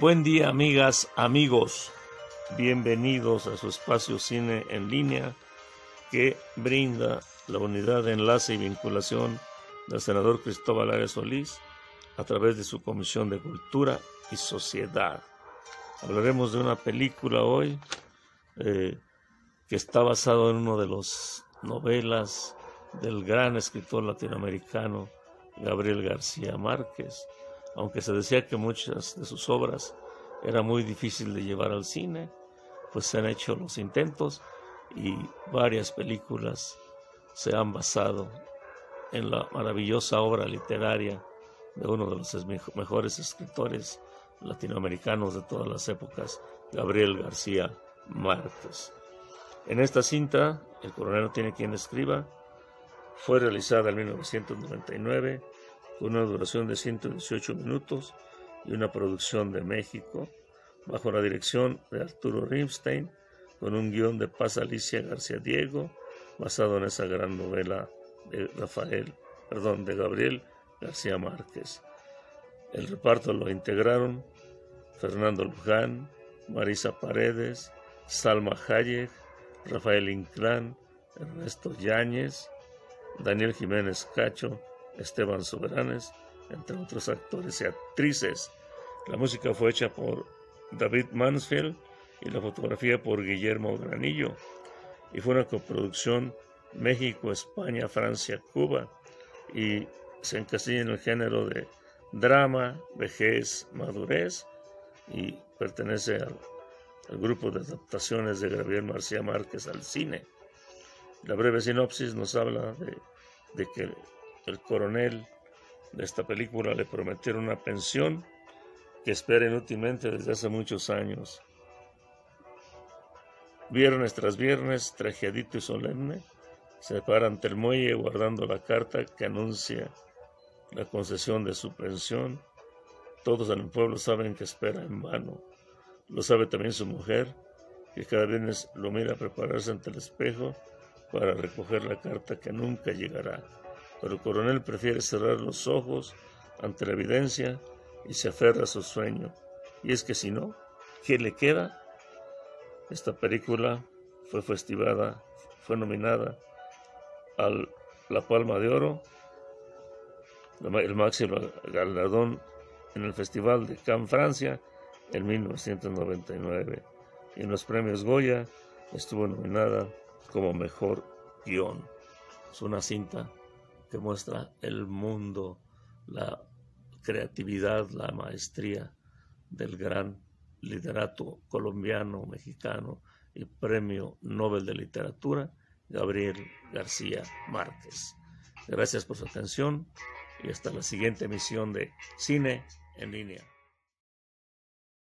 Buen día, amigas, amigos. Bienvenidos a su espacio Cine en Línea que brinda la unidad de enlace y vinculación del senador Cristóbal Arias Solís a través de su Comisión de Cultura y Sociedad. Hablaremos de una película hoy que está basado en una de las novelas del gran escritor latinoamericano Gabriel García Márquez. Aunque se decía que muchas de sus obras era muy difícil de llevar al cine, pues se han hecho los intentos y varias películas se han basado en la maravillosa obra literaria de uno de los mejores escritores latinoamericanos de todas las épocas, Gabriel García Márquez. En esta cinta, El coronel no tiene quien escriba, fue realizada en 1999 con una duración de 118 minutos y una producción de México, bajo la dirección de Arturo Ripstein, con un guión de Paz Alicia García Diego, basado en esa gran novela de Gabriel García Márquez. El reparto lo integraron Fernando Luján, Marisa Paredes, Salma Hayek, Rafael Inclán, Ernesto Yáñez, Daniel Jiménez Cacho, Esteban Soberanes, entre otros actores y actrices. La música fue hecha por David Mansfield y la fotografía por Guillermo Granillo, y fue una coproducción México, España, Francia, Cuba, y se encasilla en el género de drama, vejez, madurez, y pertenece al grupo de adaptaciones de Gabriel García Márquez al cine. La breve sinopsis nos habla de que el coronel de esta película le prometieron una pensión que espera inútilmente desde hace muchos años. Viernes tras viernes, trajeadito y solemne, se para ante el muelle guardando la carta que anuncia la concesión de su pensión. Todos en el pueblo saben que espera en vano. Lo sabe también su mujer, que cada viernes lo mira prepararse ante el espejo para recoger la carta que nunca llegará. Pero el coronel prefiere cerrar los ojos ante la evidencia y se aferra a su sueño. Y es que si no, ¿qué le queda? Esta película fue nominada a la Palma de Oro, el máximo galardón en el Festival de Cannes, Francia, en 1999. Y en los premios Goya estuvo nominada como mejor guión. Es una cinta que muestra el mundo, la creatividad, la maestría del gran literato colombiano, mexicano y premio Nobel de Literatura, Gabriel García Márquez. Gracias por su atención y hasta la siguiente emisión de Cine en Línea.